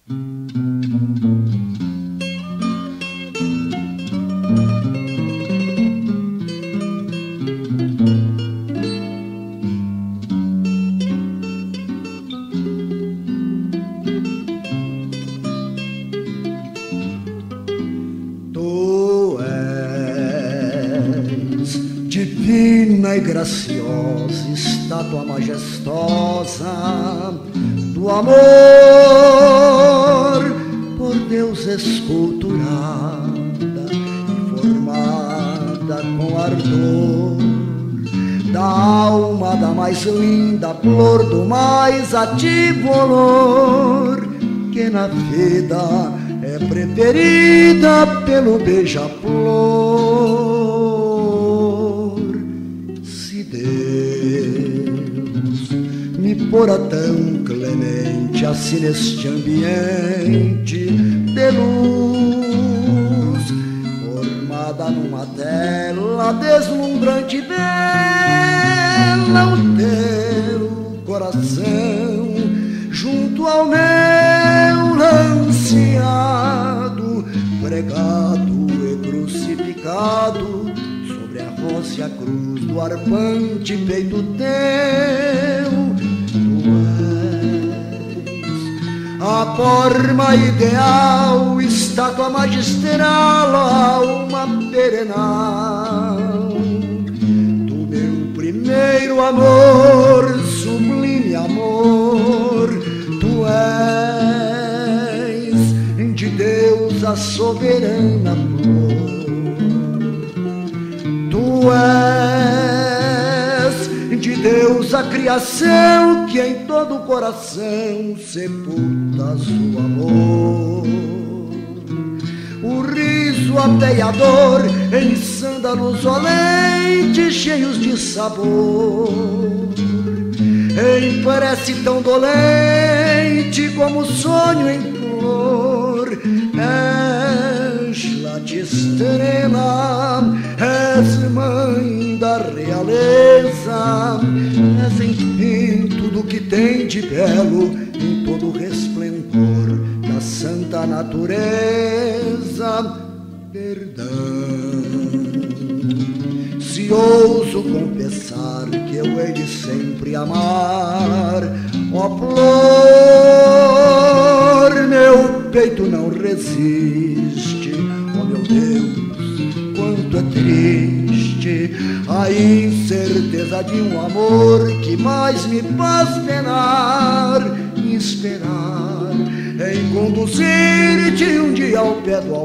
Divina e graciosa, estátua majestosa do amor, por Deus esculturada e formada com ardor, da alma da mais linda flor, do mais ativo olor, que na vida é preferida pelo beija-flor. Me pôra tão clemente assim neste ambiente de luz, formada numa tela deslumbrante dela, o teu coração junto ao meu ansiado, pregado e crucificado sobre a rosa e a cruz do arpante peito teu. A forma ideal, estátua magistral, alma perenal do meu primeiro amor, sublime amor. Tu és de Deus a soberana flor, tu és de Deus a criação que em todo o coração sepulta seu amor. O riso apeador em sândalos olentes cheios de sabor, em prece tão dolente como sonho em flor. És la estrela, és mãe da realeza, és enfim tudo que tem de belo em todo o resplendor da santa natureza. Perdão, se ouso confessar que eu hei de sempre amar, ó flor, meu peito não resiste, ó meu Deus, quanto é triste a incerteza de um amor que mais me faz penar e esperar em conduzir-te um dia ao pé do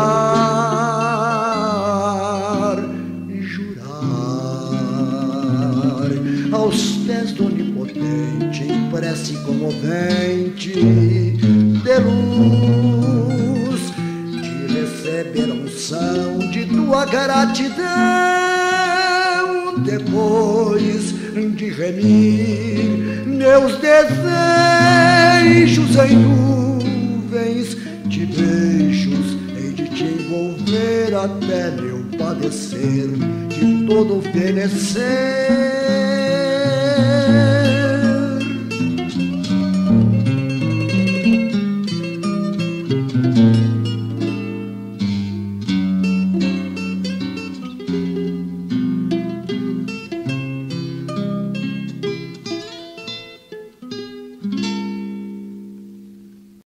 altar e jurar aos pés do Onipotente em prece comovente de luz, de receber a unção de tua gratidão, depois de remir meus desejos em nuvens de beijos, hei de te envolver até meu padecer de todo fenecer.